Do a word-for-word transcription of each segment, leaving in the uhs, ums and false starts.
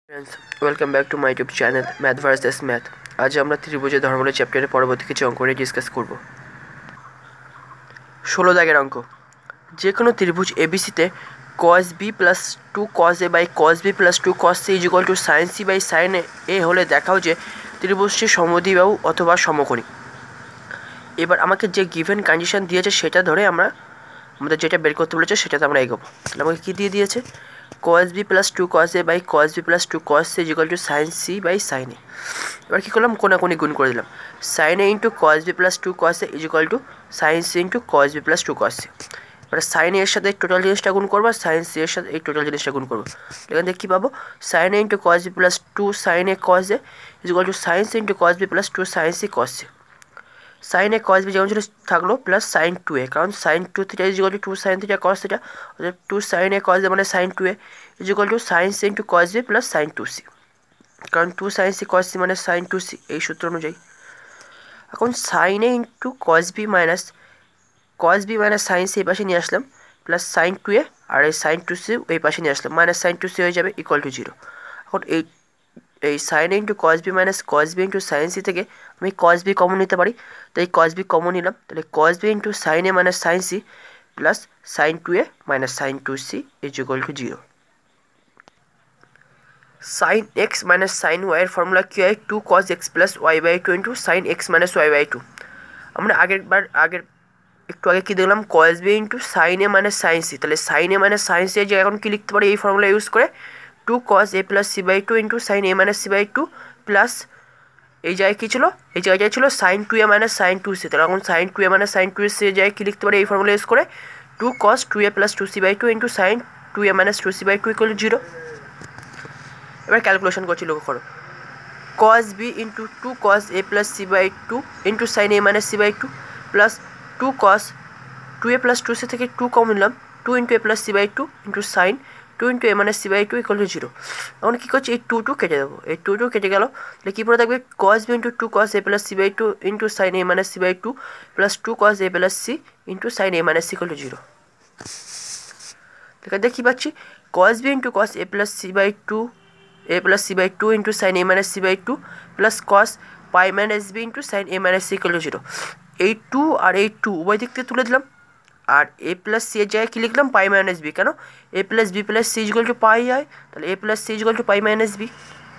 Friends welcome back to my YouTube channel math versus math. आज আমরা ত্রিভুজের ধর্মমূল চ্যাপ্টারে পরবর্তী কিছু অঙ্ক নিয়ে ডিসকাস করব। ষোলো দাগের অঙ্ক, যে কোনো ত্রিভুজ এবিসিতে cos b plus two cos a by cos b plus two cos c is equal to sin c by sin a এ হলে দেখাও যে ত্রিভুজটি সমদ্বিবাহু অথবা সমকোণী। এবার আমাকে যে গিভেন কন্ডিশন দিয়েছে সেটা ধরে আমরা আমাদের যেটা বের করতে বলেছে সেটাতে আমরা এগোবো। তাহলে আমাকে কী দিয়ে দিয়েছে, cos b plus two cos a by cos b plus two cos c is equal to sin c by sin a। এবার কী করলাম, কোনাকুনি গুণ করে দিলাম। sin a into cos b plus two cos a is equal to sin c into cos b plus two cos c। এবার sin a এর সাথে total জিনিসটা গুণ করবো, sin c এর সাথে এই টোটাল জিনিসটা গুণ করবো। এখান থেকে কী পাবো, sin a into cos b plus two sin a cos a is equal to sin c into cos b plus two sin c cos c। sin a cos b যেমন ছিল থাকলো প্লাস sin টু a, কারণ sin two theta is equal to two sin theta cos theta, অর্থাৎ two sin a cos a মানে sin two a is equal to sin c into cos b plus sin two c, কারণ two sin c cos c মানে sin two c এই সূত্র অনুযায়ী। এখন sin a into cos b minus cos b minus sin c এই পাশে নিয়ে আসলাম, plus sin two a আর এই sin টু c এই পাশে নিয়ে আসলাম, মাইনাস sin টু c হয়ে যাবে ইকুয়াল টু জিরো। এখন এই এই sin a into cos b minus cos b into sin c থেকে আমি cos b কমন নিতে পারি, তাই cos b কমন নিলাম। তাহলে cos b into sin a minus sin c plus sin two a minus sin two c is equal to zero. sin x minus sin y এর formula কি হয়, two cos x plus y by two into sin x minus y by two. আমরা আগের বার আগের একটু আগে কী দেখলাম, cos b into sin a minus sin c, তাহলে sin a minus sin c এর জায়গায় এখন কী লিখতে পারি, এই ফর্মুলা ইউজ করে two cos a plus c by two into sin a minus c by two plus এই জায়গায় কী ছিল, এই জায়গায় ছিল sin two a minus sin two c। তাহলে এখন sin two a minus sin two c এর জায়গায় কী লিখতে পারি, এই ফর্মুলা ইউজ করে two cos two a plus two c by two into sin two a minus two c by two equal to zero. এবার ক্যালকুলেশন করছি, লক্ষ্য করো, cos b into two cos a plus c by two into sin a minus c by two plus two cos two a plus two c থেকে two common নিলাম, two into a plus c by two into sin two into a minus c by two equal to zero. এখন কী করছি, এই two two কেটে দেবো, এই two two কেটে গেল, তাহলে কী পড়ে থাকবে, cos b into two cos a plus c by two into sin a minus c by two plus two cos a plus c into sin a minus c equal to zero. এখান থেকে কী পাচ্ছি, cos b into cos a plus c by two a plus c by two into sin a minus c by two plus cos pi minus b into sin a minus c equal to zero. এই two আর এই two উভয় দিক থেকে তুলে দিলাম, আর এ plus C এর জায়গায় কী লিখলাম, পাই মাইনাস বি, কেন A plus B plus C equal to pi হয়, তাহলে A plus C equal to pi minus B.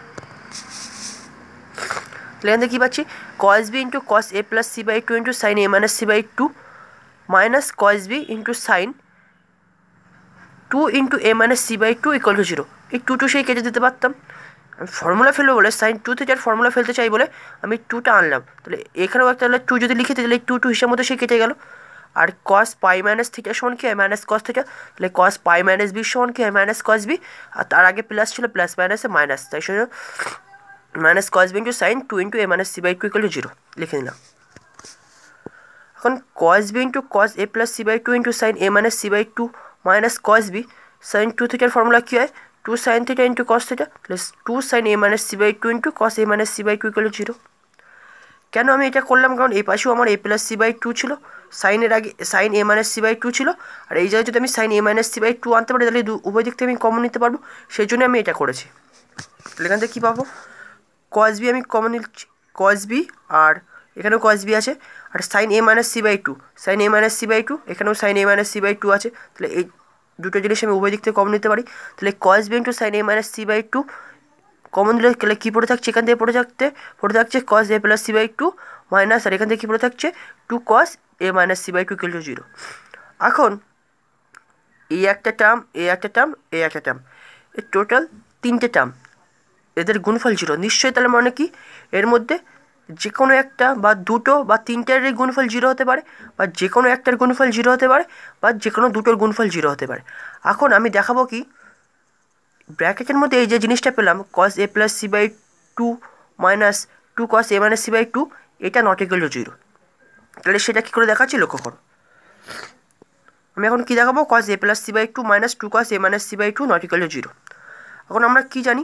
তাহলে এখান থেকে কী পাচ্ছি, cos b into cos a plus c by two into sin a minus c by two minus cos b into sin two into a minus c by two equal to zero. এই two two সেই কেটে দিতে পারতাম, আমি formula ফেলবো বলে sign two থিটার formula ফেলতে চাই বলে আমি টুটা আনলাম, তাহলে এখানেও একটা তাহলে টু যদি লিখে দিই তাহলে টু টু হিসাব মতো সে কেটে গেল। আর cos পাই মাইনাস থিটার সমান কি হয়, মাইনাস cos থিটা, তাহলে cos পাই মাইনাস বি সমান কি হয়, মাইনাস cos বি, আর তার আগে প্লাস ছিল, প্লাস মাইনাসে মাইনাস, তাই সেজন্য minus cos B into sine two into A minus C by two equal to zero লিখে নিলাম। এখন cos B into cos A plus C by two into sine A minus C by two minus cos B sine two থিটার formula কী হয়, two sine theta into cos theta plus two sine A minus C by two into cos A minus C by two equal to zero. কেন আমি এটা করলাম, কারণ এই পাশেও আমার A plus C by two ছিল, সাইনের আগে sine A minus C by two ছিল, আর এই জায়গায় যদি আমি sine A minus C by two আনতে পারি তাহলে উভয় দিক থেকে আমি কমন নিতে পারবো, সেই জন্য আমি এটা করেছি। তাহলে এখান থেকে কী পাবো, cos বি আমি কমন নিচ্ছি, cos বি আর এখানেও cos বি আছে, আর sine A minus C by two sine A minus C by two এখানেও sine A minus C by two আছে, তাহলে এই দুটো জিনিস আমি উভয় দিক থেকে কমন নিতে পারি। তাহলে cos B into sine A minus C by two common দিলে তাহলে কী পড়ে থাকছে, এখান থেকে পড়ে থাকতে পড়ে থাকছে cos A plus C by two minus, আর এখান থেকে কী পড়ে থাকছে two cos A minus C by two equal to zero. এখন এই একটা টার্ম, এ একটা টার্ম, এ একটা টার্ম, এই টোটাল তিনটে টার্ম, এদের গুণফল জিরো, নিশ্চয়ই তাহলে মানে কি এর মধ্যে যে কোনো একটা বা দুটো বা তিনটারই গুণফল জিরো হতে পারে, বা যে কোনো একটার গুণফল জিরো হতে পারে, বা যে কোনো দুটোর গুণফল জিরো হতে পারে। এখন আমি দেখাবো কি, ব্র্যাকেটের মধ্যে এই যে জিনিসটা পেলাম cos a plus C by two minus two cos a minus C by two, এটা নট ইকুয়াল টু জিরো। তাহলে সেটা কী করে দেখাচ্ছি, লক্ষ্য করো, আমি এখন কী দেখাবো, cos a plus C by two minus two cos a minus C by two not equal to zero. এখন আমরা কী জানি,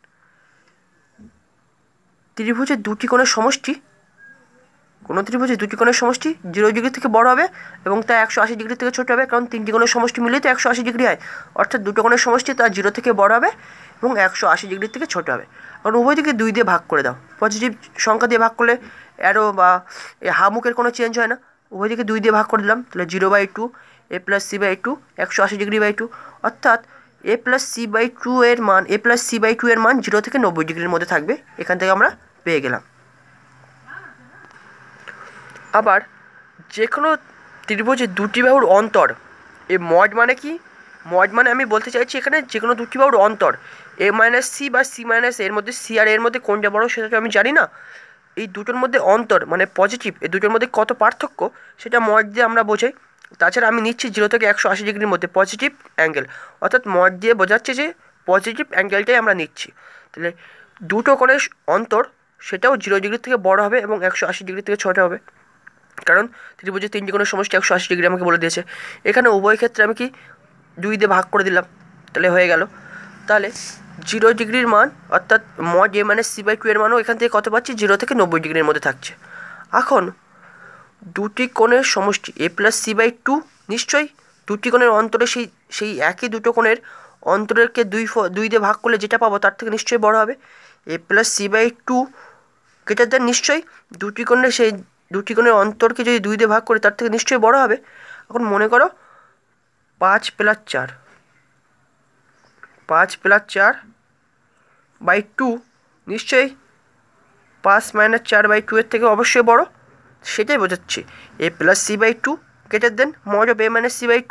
ত্রিভুজের দুটি কোণের সমষ্টি, কোনো ত্রিভুজের দুটি কোণের সমষ্টি জিরো ডিগ্রি থেকে বড় হবে এবং তা একশো আশি ডিগ্রি থেকে ছোটো হবে, কারণ তিনটি কোণের সমষ্টি মিলিয়ে তো একশো আশি ডিগ্রি হয়, অর্থাৎ দুটো কোণের সমষ্টি তা জিরো থেকে বড় হবে এবং একশো আশি ডিগ্রির থেকে ছোটো হবে। কারণ উভয় দিকে দুই দিয়ে ভাগ করে দাও, পজিটিভ সংখ্যা দিয়ে ভাগ করলে অ্যারো বা হামুকের কোনো চেঞ্জ হয় না, উভয় দিকে দুই দিয়ে ভাগ করে দিলাম, তাহলে zero by two A plus C by two একশো আশি ডিগ্রি বাই টু, অর্থাৎ A plus C by two এর মান A plus C by two এর মান জিরো থেকে নব্বই ডিগ্রির মধ্যে থাকবে। এখান থেকে আমরা পেয়ে গেলাম। আবার যে কোনো ত্রিভুজের দুটি বাহুর অন্তর, এ মড মানে কি, মড মানে আমি বলতে চাইছি এখানে যে কোনো দুটি বাহুর অন্তর, এ মাইনাস সি বা সি মাইনাস এর মধ্যে সি আর এর মধ্যে কোনটা বড় সেটা তো আমি জানি না, এই দুটোর মধ্যে অন্তর মানে পজিটিভ, এই দুটোর মধ্যে কত পার্থক্য সেটা মড দিয়ে আমরা বোঝাই। তাছাড়া আমি নিচ্ছি জিরো থেকে একশো আশি ডিগ্রির মধ্যে পজিটিভ অ্যাঙ্গেল, অর্থাৎ মড দিয়ে বোঝাচ্ছে যে পজিটিভ অ্যাঙ্গেলটাই আমরা নিচ্ছি। তাহলে দুটো কোণের অন্তর সেটাও জিরো ডিগ্রি থেকে বড় হবে এবং একশো আশি ডিগ্রি থেকে ছোটো হবে, কারণ ত্রিভুজের তিনটি কোণের সমষ্টি একশো আশি ডিগ্রি আমাকে বলে দিয়েছে। এখানে উভয় ক্ষেত্রে আমি কি দুই দিয়ে ভাগ করে দিলাম, তাহলে হয়ে গেল। তাহলে জিরো ডিগ্রির মান অর্থাৎ মড এ মানে সি বাই টু এর মানও এখান থেকে কত পাচ্ছি, জিরো থেকে নব্বই ডিগ্রির মধ্যে থাকছে। এখন দুটি কোণের সমষ্টি A plus C by two, নিশ্চয়ই দুটি কোণের অন্তরে সেই সেই একই দুটো কোণের অন্তরেরকে দুই দুই দিয়ে ভাগ করলে যেটা পাবো তার থেকে নিশ্চয়ই বড় হবে। A plus C by two greater than নিশ্চয়ই দুটি কোণের সেই দুটি কোণের অন্তরকে যদি দুই দিয়ে ভাগ করি তার থেকে নিশ্চয়ই বড় হবে। এখন মনে করো পাঁচ প্লাস চার পাঁচ প্লাস চার বাই টু নিশ্চয়ই পাঁচ মাইনাস চার বাই টু এর থেকে অবশ্যই বড়, সেটাই বোঝাচ্ছি A plus C by two greater than mod of A minus C by two.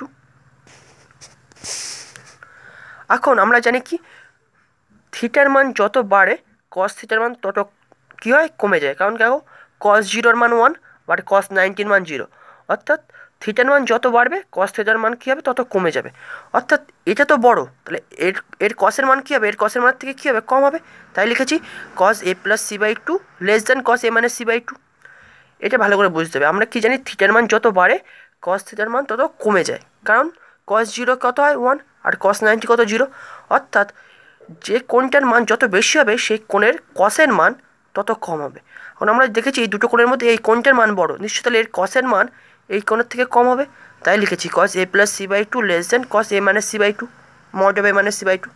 এখন আমরা জানি কি থিটার মান যত বাড়ে কস থিটার মান তত কী হয়, কমে যায়। কারণ দেখো কস জিরোর মান ওয়ান বাট কস নাইনটির মান জিরো, অর্থাৎ থিটার মান যত বাড়বে কস থিটার মান কী হবে তত কমে যাবে। অর্থাৎ এটা তো বড়, তাহলে এর এর কসের মান কী হবে, এর কসের মান থেকে কী হবে, কম হবে। তাই লিখেছি cos A plus C by two less than cos A minus C by two. এটা ভালো করে বুঝতে হবে। আমরা কি জানি থিটার মান যত বাড়ে কস থিটার মান তত কমে যায়, কারণ কস জিরো কত হয় ওয়ান আর কস নাইনটি কত জিরো, অর্থাৎ যে কোণটার মান যত বেশি হবে সেই কোণের কসের মান তত কম হবে। এখন আমরা দেখেছি এই দুটো কোণের মধ্যে এই কোণটার মান বড়, নিশ্চয়ই তাহলে এর কসের মান এই কোণের থেকে কম হবে। তাই লিখেছি cos A plus C by two less than cos A minus C by two mod of A minus C by two,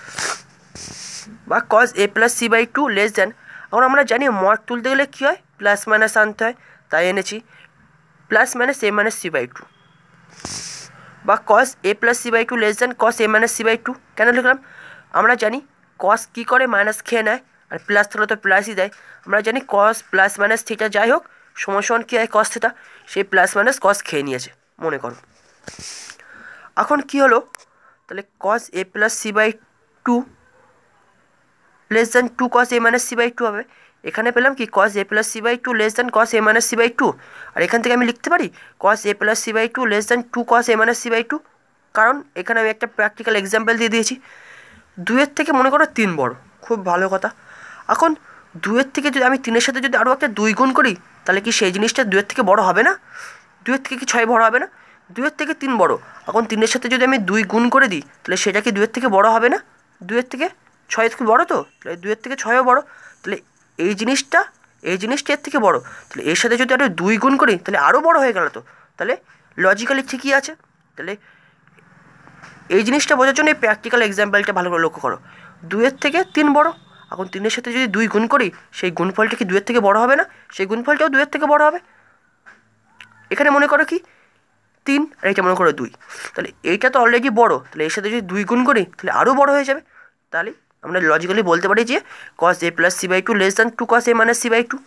বা cos A plus C by two less than. এখন আমরা জানি মড তুলতে গেলে কী হয়, প্লাস মাইনাস আনতে হয়, তাই এনেছি plus minus A minus C by two, বা cos A plus C by two less than cos A minus C by two. কেন লিখলাম, আমরা জানি কস কী করে মাইনাস খেয়ে নেয় আর প্লাস থাকলে তো প্লাসই দেয়। আমরা জানি কস প্লাস মাইনাস থিটা যাই হোক সমান সমান কী হয় কস থিটা, সেই প্লাস মাইনাস কস খেয়ে নিয়েছে মনে করো। এখন কী হলো, তাহলে cos A plus C by two less than two cos A minus C by two হবে। এখানে পেলাম কি cos A plus C by two less than cos A minus C by two, আর এখান থেকে আমি লিখতে পারি cos A plus C by two less than two cos A minus C by two, কারণ এখানে আমি একটা প্র্যাকটিক্যাল এক্সাম্পল দিয়ে দিয়েছি। দুইয়ের থেকে মনে করো তিন বড়, খুব ভালো কথা। এখন দুইয়ের থেকে যদি আমি তিনের সাথে যদি আরও একটা দুই গুণ করি তাহলে কি সেই জিনিসটা দুইয়ের থেকে বড় হবে না, দুইয়ের থেকে কি ছয় বড় হবে না, দুইয়ের থেকে তিন বড়। এখন তিনের সাথে যদি আমি দুই গুণ করে দিই তাহলে সেটা কি দুইয়ের থেকে বড় হবে না, দুইয়ের থেকে ছয় থেকে বড়, তো তাহলে দুইয়ের থেকে ছয়ও বড়, তাহলে এই জিনিসটা এই জিনিসটা এর থেকে বড়, তাহলে এর সাথে যদি আরও দুই গুণ করি তাহলে আরও বড় হয়ে গেল, তো তাহলে লজিক্যালি ঠিকই আছে। তাহলে এই জিনিসটা বোঝার জন্য এই প্র্যাকটিক্যাল এক্সাম্পলটা ভালো করে লক্ষ্য করো, দুইয়ের থেকে তিন বড়। এখন তিনের সাথে যদি দুই গুণ করি সেই গুণফলটা কি দুইয়ের থেকে বড় হবে না, সেই গুণফলটাও দুইয়ের থেকে বড় হবে। এখানে মনে করো কি তিন আর এটা মনে করো দুই, তাহলে এইটা তো অলরেডি বড়, তাহলে এর সাথে যদি দুই গুণ করি তাহলে আরও বড় হয়ে যাবে। তাহলে আমরা লজিক্যালি বলতে পারি যে cos A plus C by two less than two cos A minus C by two.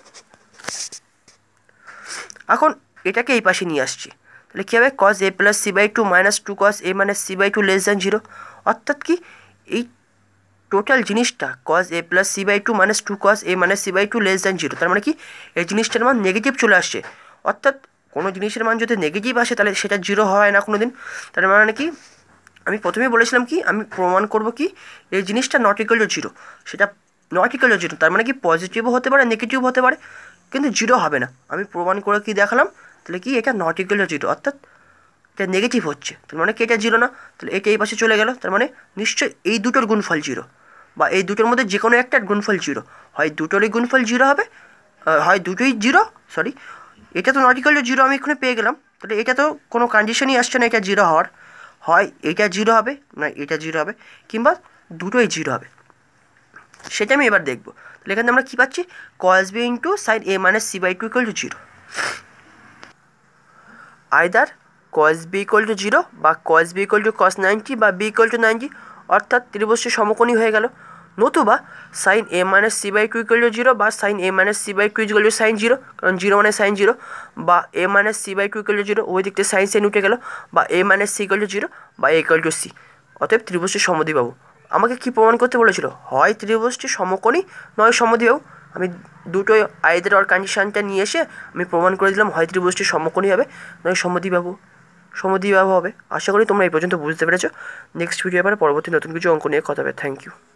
এখন এটাকে এই পাশে নিয়ে আসছি, তাহলে কী হবে cos A plus C by two minus two cos A minus C by two less than zero, অর্থাৎ কি এই টোটাল জিনিসটা cos A plus C by two minus two cos A minus C by two less than zero, তার মানে কি এই জিনিসটার মান নেগেটিভ চলে আসছে। অর্থাৎ কোনো জিনিসের মান যদি নেগেটিভ আসে তাহলে সেটা জিরো হয় না কোনো দিন। তার মানে কি আমি প্রথমেই বলেছিলাম কি আমি প্রমাণ করব কি এই জিনিসটা নট ইকুয়াল টু জিরো, সেটা নট ইকুয়াল টু জিরো, তার মানে কি পজিটিভও হতে পারে নেগেটিভও হতে পারে কিন্তু জিরো হবে না। আমি প্রমাণ করে কি দেখালাম, তাহলে কি এটা নট ইকুয়াল টু জিরো, অর্থাৎ এটা নেগেটিভ হচ্ছে, তার মানে কি এটা জিরো না, তাহলে এটা এই পাশে চলে গেল, তার মানে নিশ্চয়ই এই দুটোর গুণফল জিরো, বা এই দুটোর মধ্যে যে কোনো একটার গুণফল জিরো, হয় দুটোরই গুণফল জিরো হবে, হয় দুটোই জিরো, সরি এটা তো নট ইকুয়াল টু জিরো আমি এখানে পেয়ে গেলাম, তাহলে এটা তো কোনো কন্ডিশনই আসছে না এটা জিরো হওয়ার, হয় এটা জিরো হবে না এটা জিরো হবে, কিংবা দুটোই জিরো হবে, সেটা আমি এবার দেখবো। তাহলে এখানে আমরা কী পাচ্ছি, cos B into sine A minus C by two equal to zero. Either cos B equal to zero বা cos B equal to cos ninety বা বি ইকুয়াল টু নাইনটি, অর্থাৎ ত্রিভুজটি সমকোণী হয়ে গেল। নতুবা sine A minus C by two equal to zero বা sine A minus C by two equal to sine zero, কারণ জিরো মানে সাইন জিরো, বা A minus C by two equal to zero, ওই দিক থেকে সাইন সাইন উঠে গেল, বা A minus C equal to zero বা এ ইকুয়াল টু সি। অতএব ত্রিভুজটি সমদ্বিবাহু। আমাকে কি প্রমাণ করতে বলেছিল, হয় ত্রিভুজটি সমকোণী নয় সমদ্বিবাহু। আমি দুটোই আইদার অর কন্ডিশনটা নিয়ে এসে আমি প্রমাণ করে দিলাম, হয় ত্রিভুজটি সমকোণী হবে নয় সমদ্বিবাহু সমদ্বিবাহু হবে। আশা করি তোমরা এই পর্যন্ত বুঝতে পেরেছো। নেক্সট ভিডিও আবার পরবর্তী নতুন কিছু অঙ্ক নিয়ে কথা হবে। Thank you.